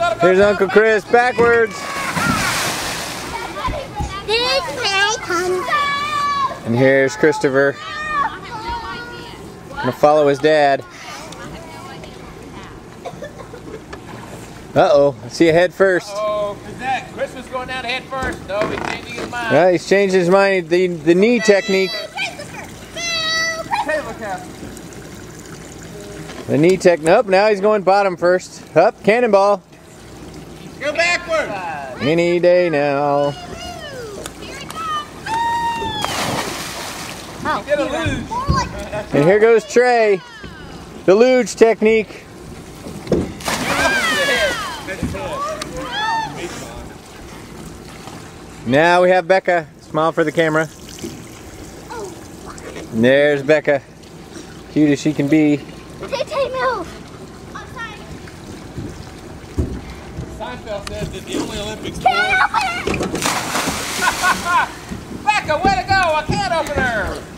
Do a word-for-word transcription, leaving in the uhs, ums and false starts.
Here's Uncle Chris backwards. And here's Christopher. Gonna follow his dad. Uh-oh, I see a head first. Uh-oh, is that Christmas going down head first? No, he's changing his mind. Well, he's changed his mind. The the knee technique. The knee tech. Nope, now he's going bottom first. Up, cannonball. Go backward. Any day now. Get a luge. And here goes Trey. The luge technique. Now we have Becca. Smile for the camera. And there's Becca. Cute as she can be. Seinfeld says that the only Olympic sport. Becca, way to go! I can't open her!